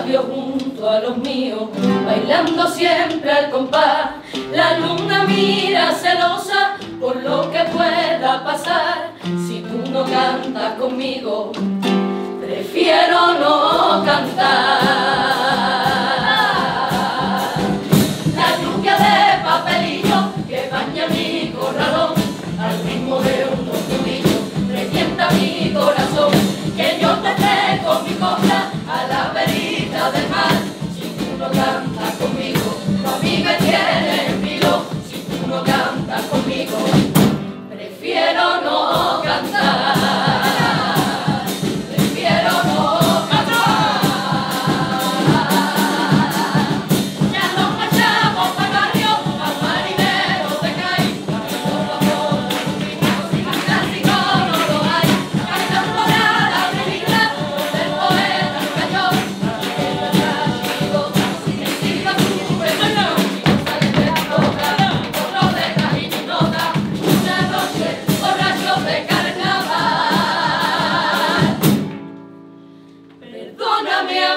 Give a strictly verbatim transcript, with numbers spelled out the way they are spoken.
labios junto a los míos, bailando siempre al compás. La luna mira celosa por lo que pueda pasar. Si tú no cantas conmigo, prefiero no cantar. La lluvia de papelillo que baña mi corralón, al ritmo de unos nudillos, revienta mi corazón. Que yo te traigo mi copla a la verita del mar. Si tú no cantas conmigo, a mí me tienes en vilo. Si tú no cantas conmigo, prefiero no cantar. Prefiero no cantar. Ya nos marchamos para el barrio, a marineros de Cádiz. Clásico no lo hay, cantando la avenida del poeta cayó. Que no chico, que siga su verano, sale de la boca, otro de cajín y nota, una noche borracho de carnaval. Perdóname.